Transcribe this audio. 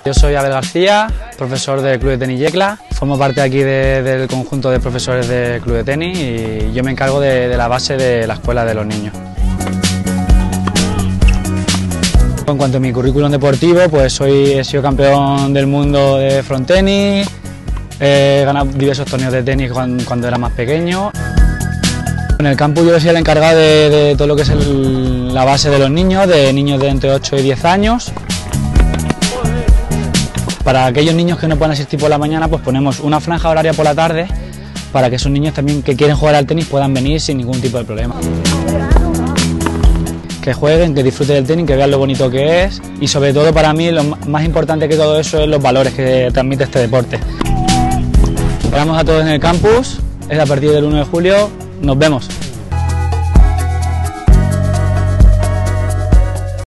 Yo soy Abel García, profesor del Club de Tenis Yecla. Formo parte aquí del conjunto de profesores del Club de Tenis y yo me encargo de la base de la escuela de los niños. En cuanto a mi currículum deportivo, pues he sido campeón del mundo de frontenis, he ganado diversos torneos de tenis cuando era más pequeño. En el campus yo soy el encargado de todo lo que es la base de los niños de entre 8 y 10 años. Para aquellos niños que no puedan asistir por la mañana, pues ponemos una franja horaria por la tarde para que esos niños también que quieren jugar al tenis puedan venir sin ningún tipo de problema. Que jueguen, que disfruten del tenis, que vean lo bonito que es y sobre todo para mí lo más importante que todo eso es los valores que transmite este deporte. Esperamos a todos en el campus, es a partir del 1 de julio, nos vemos.